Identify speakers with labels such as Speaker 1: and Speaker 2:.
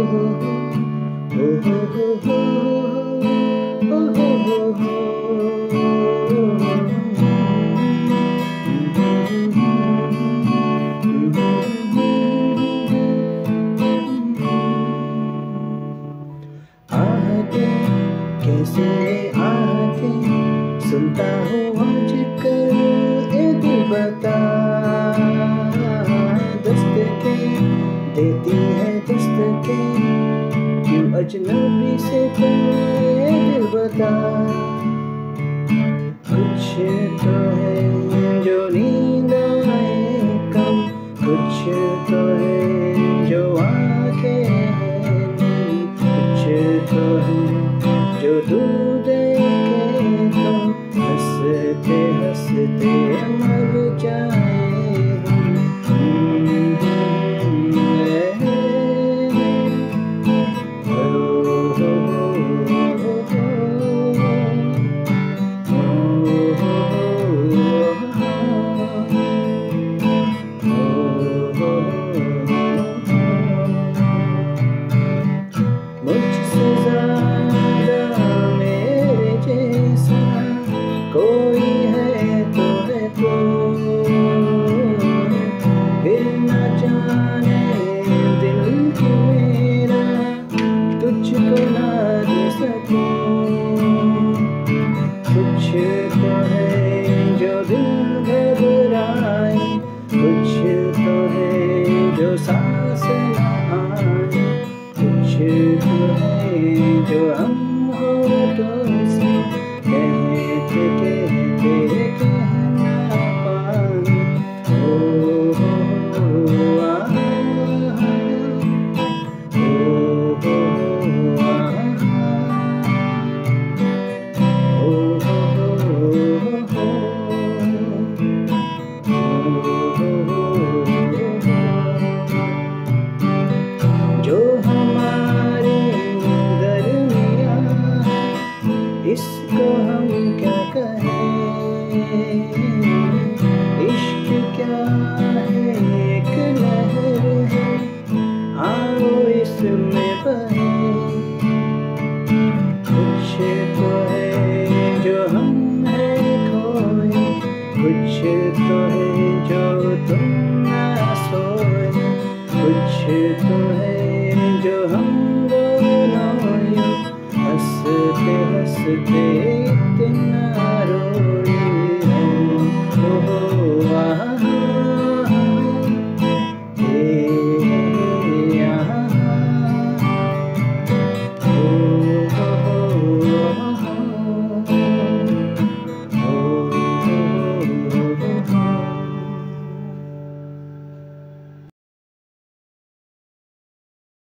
Speaker 1: कैसे आके सुनता हूँ आजकल ए दिल बता, दस्तके देती है दस्तके, क्यों अजनबी से कोई दिल बता। कुछ तो है जो नींद आए कम, कुछ तो है जो आंखें नहीं, कुछ तो है जो तू देखे तो हंसते हंसते मर जाए मुझसे ज़्यादा मेरे जैसा कोई है तो फिर न जाने दिल की मेरा तुझको ना दे सकूं। कुछ तो है जो दिल घबराए, कुछ तो है जो सांस ना